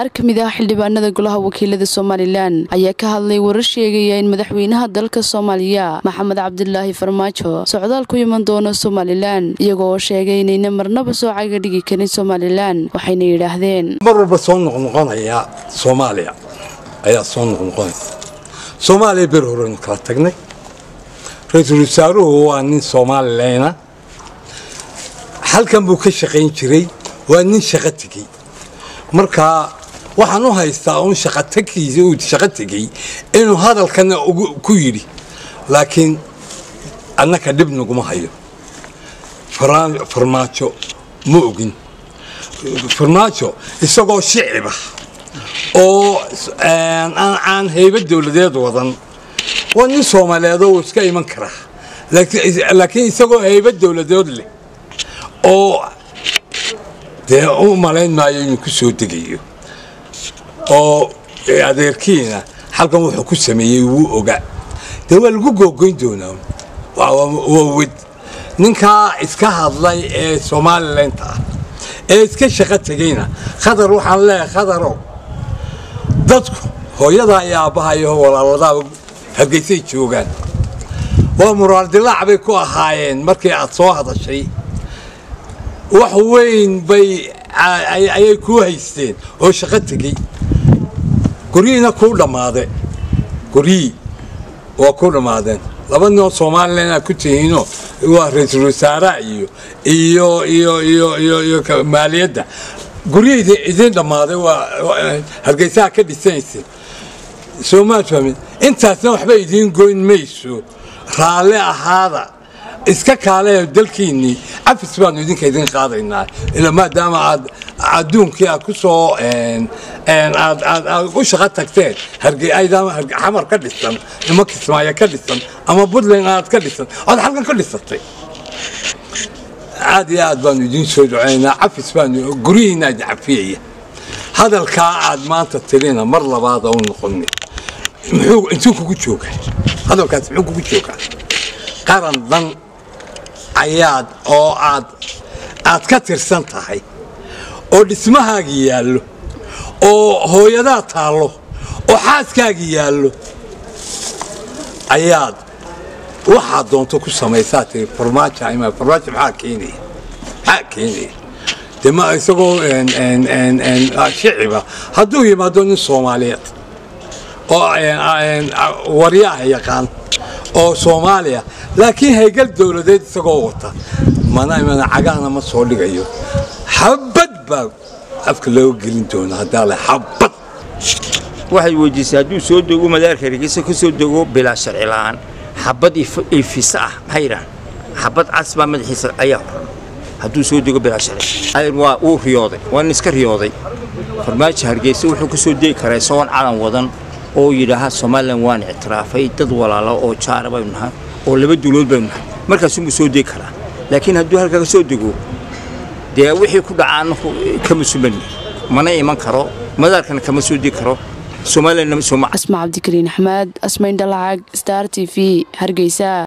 qaar kamid ah xildhibaanada golaha wakiilada Somaliland ayaa ka hadlay warar sheegaya in madaxweynaha dalka Soomaaliya Maxamed Cabdullaahi Farmaajo socdaal ku iman doono Somaliland iyagoo sheegay inayna marnaba soo caga dhigi karin Somaliland waxayna yiraahdeen marba soo noqonaya Soomaaliya ayaa soo noqonaysa Soomaaliya bir horan ka tagnay ra'iisul wasaaruhu waa nin Soomaaliyeena halkan buu ka shaqeyn jiray waa nin shaqo tagay marka waxaan u haystaa oo shaqo tagay inuu hadalkan ku yiri laakiin annaka dib naguma hayo Farmaajo ma ogin Farmaajo isagoo shicib ah oo aan heybad dawladeed wadan waa nin Soomaaliyeed oo iska iman kara laakiin isagoo heybad dawladeed leh oo dee u malayn maayo inuu ku soo degayo oo adeerkiina halkan wuxuu ku sameeyay wuu ogaa dee waa lagu googoyn doonaa waa wad ninkaa iska hadlay ee Somaliland ee iska shaqo tagayna khadar waxaan leeyahay khadaro dadku hooyada iyo aabaha iyo walaalada Hargeysa joogaan waa muraal dilaac bay ku ahaayeen markii aad soo hadashay wax weyn bay ay ku haysteen oo shaqo tagay guriina ku dhamaade guri waa ku dhamaadeen laba nin oo Soomaaliland ku tihiino waa ra'iisul wasaaraha iyo maaliyadda guriga idin dhamaade waa Hargeysa ka dhisaysay Soomaaliland intaasna waxba idin goyn mayso raale ahaada iska kaale dalkiini afis baan idinka idin qaadaynaa ila maadaama aad adduunkii ku soo aad u shaqo tagteen Hargeysa xamar ka dhisan ama Kismaayo ka dhisan ama Puntland aad ka dhisan aad halkan ka dhisatay aad iyo aad baan idin soo duceynaa afis baan guriina cafiyay hadalka aad maanta tirina mar labaad oo noqonay muxuu intuu kugu joogaa hadalkaas muxuu kugu joogaa qaran dan ayaad oo aad ka tirsan tahay oo dhismahaaga yaallo oo hooyada taalo oo xaaskaaga yaallo ayaad waxa doonto ku samaysaa Farmaajo maxaa keenay dema isagoo shiciba hadduu yimaado nin Soomaaliyeed oo waryaha yaqaan oo Soomaaliya laakiin haygal dawladeed isagoo wata mana cagaana ma soo dhigayo xabad baa afka loo gelin doona hadaa la xabad waxay wajisay haduu soo dego madaarka Hargeysa ku soo dego bilaa sharci la'aan xabad ifisa ah hayran xabad asba madaxiisa ayaa haduu soo dego bilaa sharci ay waa uu riyooday waa iska riyooday Farmaajo Hargeysa wuxuu ku soo deegi karaa soon calan wadan oo yiraahdo Somaliland waan ictiraafay dad walaalo oo jaaraba inaha oo laba dawlad baan nahay markaas uu soo deegi karaa laakiin hadduu halka soo dego dee wixii ku dhacaan kama suman mana iman karo madaarkana kama soo deegi karo Somaliland ma soo Asma Cabdikariin Axmed Asma Indalaag Star TV Hargeysa